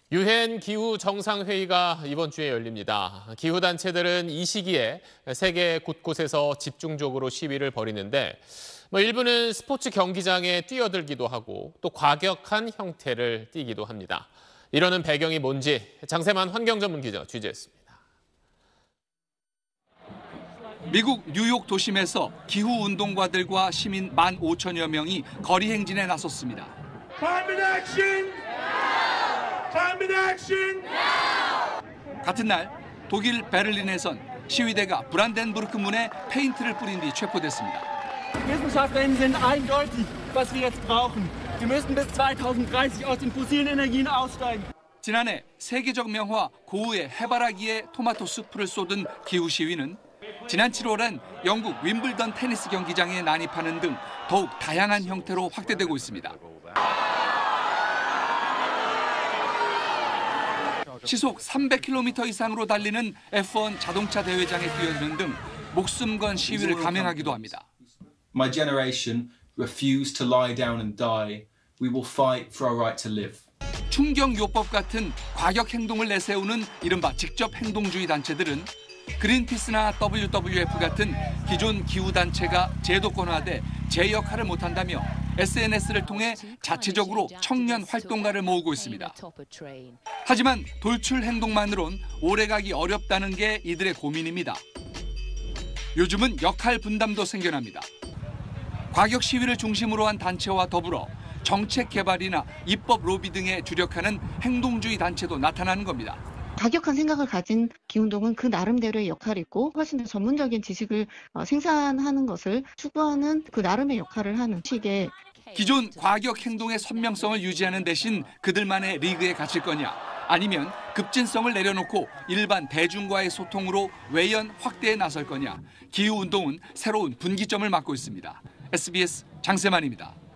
유엔 기후 정상회의가 이번 주에 열립니다. 기후단체들은 이 시기에 세계 곳곳에서 집중적으로 시위를 벌이는데 일부는 스포츠 경기장에 뛰어들기도 하고 또 과격한 형태를 띠기도 합니다. 이러는 배경이 뭔지 장세만 환경전문 기자 취재했습니다. 미국 뉴욕 도심에서 기후운동가들과 시민 15,000여 명이 거리 행진에 나섰습니다. Climate action! Climate action! 같은 날 독일 베를린에선 시위대가 브란덴부르크 문에 페인트를 뿌린 뒤 체포됐습니다. Wissenschaftlerinnen sind eindeutig, was wir jetzt brauchen. Wir müssen bis 2030 aus den fossilen Energien aussteigen. 지난해 세계적 명화 고우의 해바라기에 토마토 수프를 쏟은 기후 시위는 지난 7월엔 영국 윈블던 테니스 경기장에 난입하는 등 더욱 다양한 형태로 확대되고 있습니다. 시속 300km 이상으로 달리는 F1 자동차 대회장에 뛰어드는 등 목숨 건 시위를 감행하기도 합니다. My generation refuse to lie down and die. We will fight for our right to live. 충격요법 같은 과격 행동을 내세우는 이른바 직접 행동주의 단체들은 그린피스나 WWF 같은 기존 기후단체가 제도권화돼 제 역할을 못한다며 SNS를 통해 자체적으로 청년 활동가를 모으고 있습니다. 하지만 돌출 행동만으론 오래가기 어렵다는 게 이들의 고민입니다. 요즘은 역할 분담도 생겨납니다. 과격 시위를 중심으로 한 단체와 더불어 정책 개발이나 입법 로비 등에 주력하는 행동주의 단체도 나타나는 겁니다. 과격한 생각을 가진 기운동은 그 나름대로의 역할이 있고 훨씬 더 전문적인 지식을 생산하는 것을 추구하는 그 나름의 역할을 하는 식의 기존 과격 행동의 선명성을 유지하는 대신 그들만의 리그에 갇힐 거냐 아니면 급진성을 내려놓고 일반 대중과의 소통으로 외연 확대에 나설 거냐 기후운동은 새로운 분기점을 맞고 있습니다. SBS 장세만입니다.